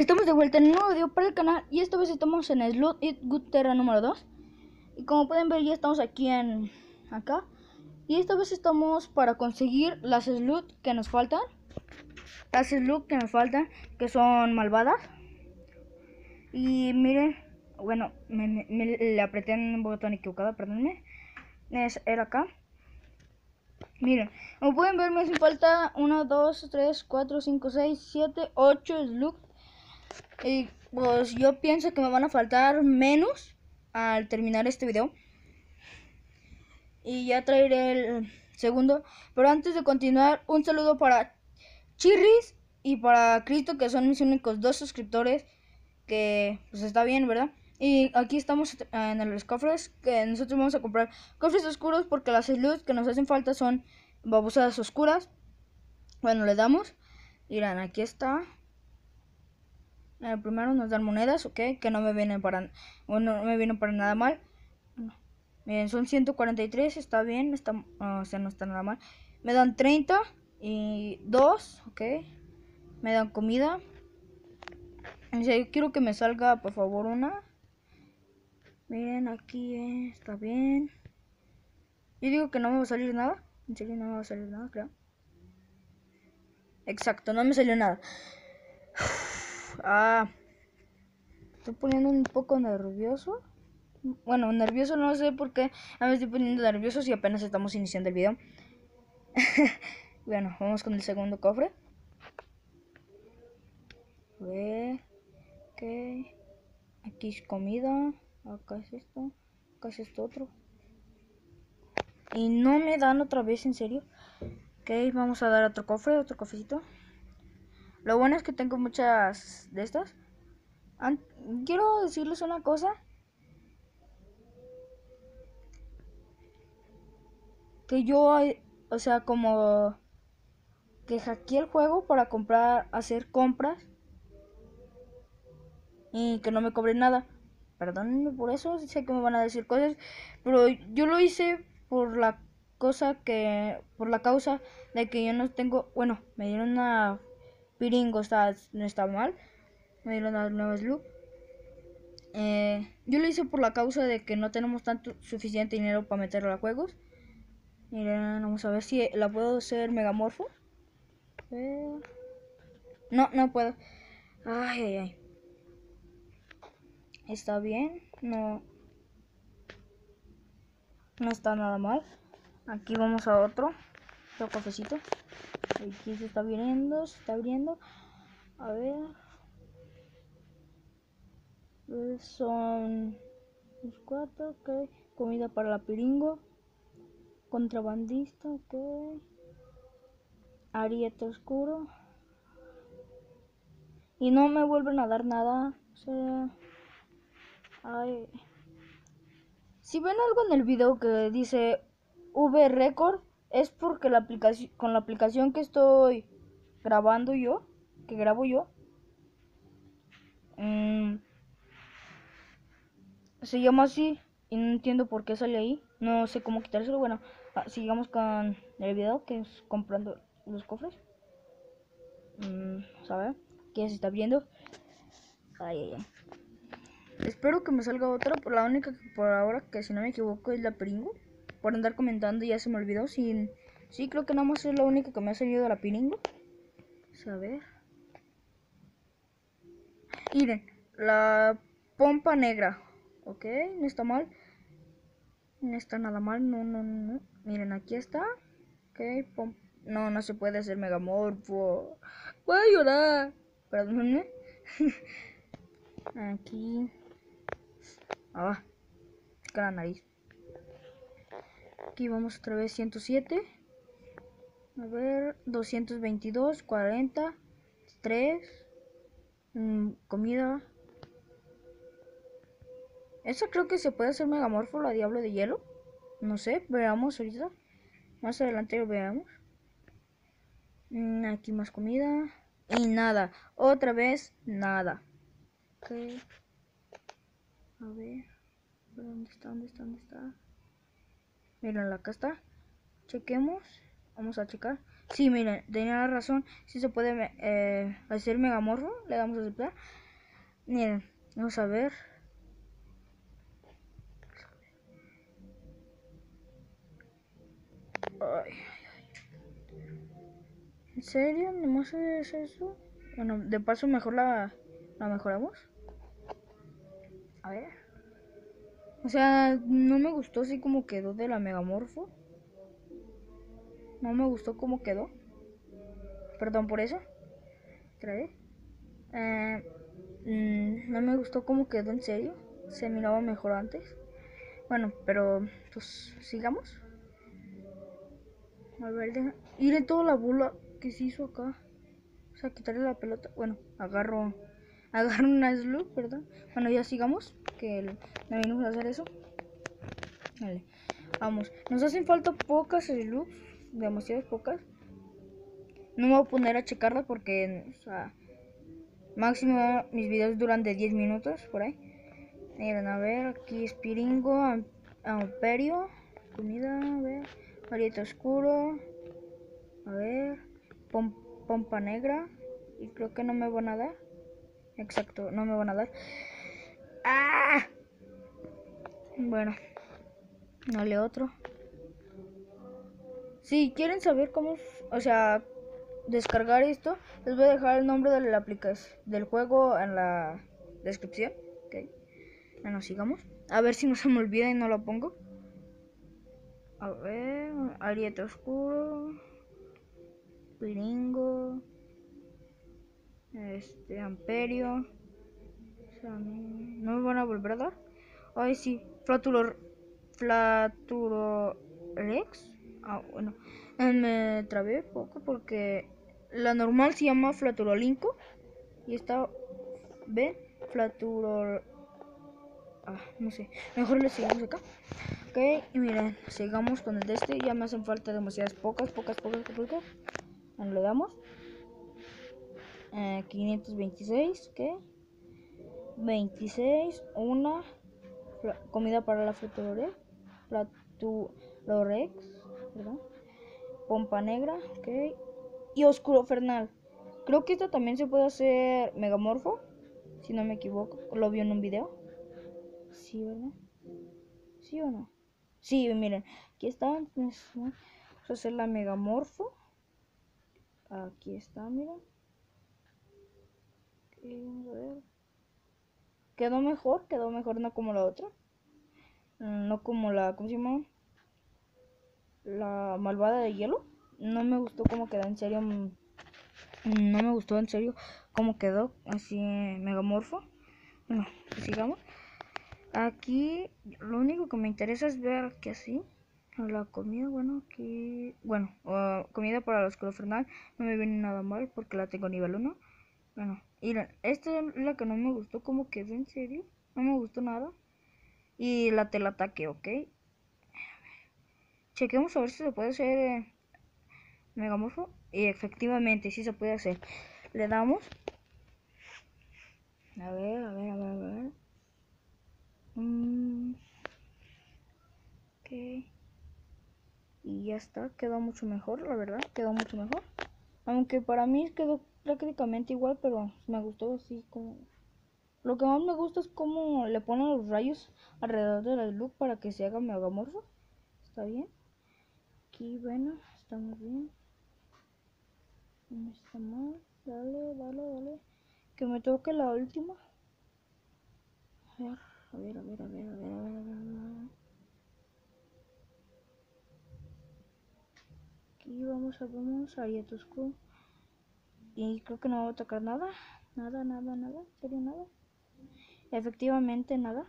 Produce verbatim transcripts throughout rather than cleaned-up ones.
Estamos de vuelta en un nuevo video para el canal y esta vez estamos en Sloot It Good Terra número dos. Y como pueden ver ya estamos aquí en acá. Y esta vez estamos para conseguir las Sloot que nos faltan. Las Sloot que nos faltan, que son malvadas. Y miren, bueno, me, me, me le apreté en un botón equivocado, perdónenme. Es, era acá. Miren, como pueden ver me hace falta uno, dos, tres, cuatro, cinco, seis, siete, ocho Sloot. Y pues yo pienso que me van a faltar menos al terminar este video. Y ya traeré el segundo. Pero antes de continuar, un saludo para Chirris y para Cristo, que son mis únicos dos suscriptores. Que pues está bien, ¿verdad? Y aquí estamos en los cofres, que nosotros vamos a comprar cofres oscuros porque las luz que nos hacen falta son babosadas oscuras. Bueno, le damos. Miren, aquí está. El primero nos dan monedas, ok, que no me vienen para, bueno, no me vienen para nada mal. Miren, son ciento cuarenta y tres, está bien, está, uh, o sea, no está nada mal. Me dan treinta y dos, ok. Me dan comida. O sea, yo quiero que me salga, por favor, una. Miren, aquí eh, está bien. Yo digo que no me va a salir nada. En serio, no me va a salir nada, creo. Exacto, no me salió nada. Ah, estoy poniendo un poco nervioso. Bueno, nervioso no sé por qué. A me estoy poniendo nervioso si apenas estamos iniciando el video. Bueno, vamos con el segundo cofre. A ver. Ok. Aquí es comida. Acá es esto. Acá es esto otro. Y no me dan otra vez, en serio. Ok, vamos a dar otro cofre, otro cofrecito. Lo bueno es que tengo muchas de estas. An Quiero decirles una cosa. Que yo, o sea, como que hackeé el juego para comprar, hacer compras. Y que no me cobren nada. Perdónenme por eso, sé que me van a decir cosas. Pero yo lo hice por la cosa que, por la causa de que yo no tengo, bueno, me dieron una piringo, está, no está mal. Me dieron una nueva Sloot. Eh, yo lo hice por la causa de que no tenemos tanto suficiente dinero para meterla a juegos. Miren, vamos a ver si la puedo hacer megamorfo. Eh, no, no puedo. Ay, ay, ay. Está bien, no, no está nada mal. Aquí vamos a otro, otro cafecito. Aquí se está abriendo, se está abriendo. A ver. Son los cuatro, ok. Comida para la piringo. Contrabandista, ok. Ariete oscuro. Y no me vuelven a dar nada. O sea. Ay. Si ven algo en el video que dice V Record, es porque la aplicación, con la aplicación que estoy grabando yo, que grabo yo, mmm, se llama así y no entiendo por qué sale ahí. No sé cómo quitárselo. Bueno, sigamos con el video, que es comprando los cofres. Mmm, ¿sabe? Que ya se está viendo. Ay, ay, ay. Espero que me salga otra. Por la única que por ahora, que si no me equivoco, es la Piringo. Por andar comentando ya se me olvidó. Sin... Sí, creo que nada más es la única que me ha salido la Piringo. A ver. Miren, la pompa negra. Ok, no está mal. No está nada mal. No, no, no. Miren, aquí está. Ok, pompa. No, no se puede hacer megamorfo. Voy a llorar. Perdónenme. Aquí. Ah, cara nariz. Aquí vamos otra vez ciento siete. A ver, doscientos veintidós, cuarenta, tres. Mmm, comida. Esa creo que se puede hacer megamorfo, la diablo de hielo. No sé, veamos ahorita. Más adelante lo veamos. Mm, aquí más comida. Y nada. Otra vez, nada. Ok. A ver. ¿Dónde está? ¿Dónde está? ¿Dónde está? Miren, acá está. Chequemos. Vamos a checar. Sí, miren, tenía razón. Sí se puede eh, hacer megamorfo. Le damos a aceptar. Miren, vamos a ver. Ay, ¿en serio? ¿Nomás es eso? Bueno, de paso mejor la, la mejoramos. A ver. O sea, no me gustó así como quedó de la megamorfo. No me gustó cómo quedó. Perdón por eso. Otra vez. Eh, mmm, no me gustó cómo quedó, en serio. Se miraba mejor antes. Bueno, pero pues sigamos. A ver, deja. Miren toda la bola que se hizo acá. O sea, quitarle la pelota. Bueno, agarro. Agarro una slug, ¿verdad? Bueno, ya sigamos. Que el, no venimos a hacer eso. Vale. Vamos. Nos hacen falta pocas slugs. Demasiadas pocas. No me voy a poner a checarlas porque, o sea, máximo mis videos duran de diez minutos, por ahí. Miren, a ver, aquí es Piringo, Amperio, comida, a ver, ariete oscuro, a ver, pom pompa negra, y creo que no me van a dar. Exacto, no me van a dar. ¡Ah! Bueno, dale otro. Si quieren saber cómo, o sea, descargar esto, les voy a dejar el nombre de la aplicación del juego en la descripción. Okay. Bueno, sigamos. A ver si no se me olvida y no lo pongo. A ver, ariete oscuro, Piringo, este, Amperio. O sea, no me van a volver a dar. Ay, sí, Flaturo, Flaturo Rex. Ah, bueno, eh, me trabé poco porque la normal se llama Flaturolinco y esta, ¿ven? Flaturo, ah, no sé, mejor le sigamos acá. Ok, y miren, sigamos con el de este. Ya me hacen falta demasiadas pocas, pocas, pocas, pocas. Bueno, le damos eh, quinientos veintiséis, ok, veintiséis, una comida para la Flaturorex, Flaturorex, ¿verdad? Pompa negra, ok, y oscuro fernal. Creo que esto también se puede hacer megamorfo, si no me equivoco. Lo vi en un video. Sí, ¿verdad? ¿Sí o no? Sí, miren, aquí está. Vamos a hacer la megamorfo. Aquí está, miren. Okay, vamos a ver. Quedó mejor, quedó mejor, no como la otra. No como la, ¿cómo se llama? La malvada de hielo. No me gustó cómo quedó, en serio. No me gustó, en serio, cómo quedó así megamorfo. Bueno, pues sigamos. Aquí lo único que me interesa es ver que así la comida, bueno, aquí, bueno, uh, comida para los colofernal no me viene nada mal porque la tengo nivel uno. Bueno, miren, esta es la que no me gustó cómo quedó, en serio, no me gustó nada. Y la telataque, ok. Chequemos a ver si se puede hacer eh, megamorfo. Y efectivamente, sí se puede hacer. Le damos. A ver, a ver, a ver, a ver. Mm, ok. Y ya está, quedó mucho mejor, la verdad, quedó mucho mejor. Aunque para mí quedó prácticamente igual, pero me gustó así como... Lo que más me gusta es cómo le ponen los rayos alrededor de la look para que se haga megamorfo. Está bien. Aquí, bueno, estamos bien. No está mal. Dale, dale, dale. Que me toque la última. A ver, a ver, a ver, a ver, a ver, a ver, a ver. Aquí vamos a vamos a Arietosku. Y creo que no va a tocar nada. Nada, nada, nada. ¿En serio nada? Efectivamente nada.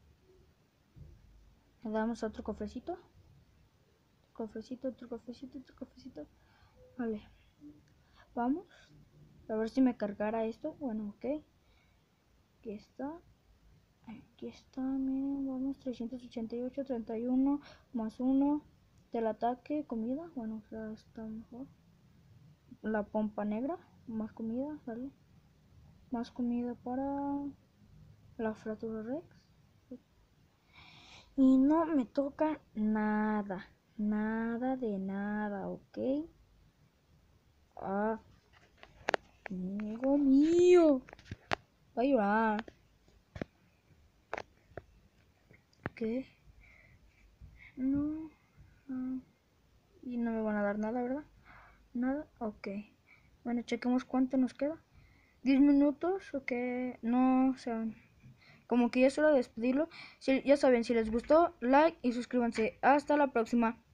Le damos a otro cofrecito. Cofrecito, otro cofrecito, otro cofrecito. Vale. Vamos. A ver si me cargara esto. Bueno, ok. Aquí está. Aquí está, miren, vamos, trescientos ochenta y ocho, treinta y uno, más uno del ataque, comida, bueno, o sea, está mejor. La pompa negra, más comida, ¿vale? Más comida para la Flaturo Rex. Y no me toca nada, Nada de nada, ¿ok? Ah, amigo mío. Va a llorar. ¿Qué? No. no. Y no me van a dar nada, ¿verdad? Nada. Ok. Bueno, chequemos cuánto nos queda. ¿diez minutos? Ok. No, o sea, como que ya es hora de despedirlo. Si, ya saben, si les gustó, like y suscríbanse. Hasta la próxima.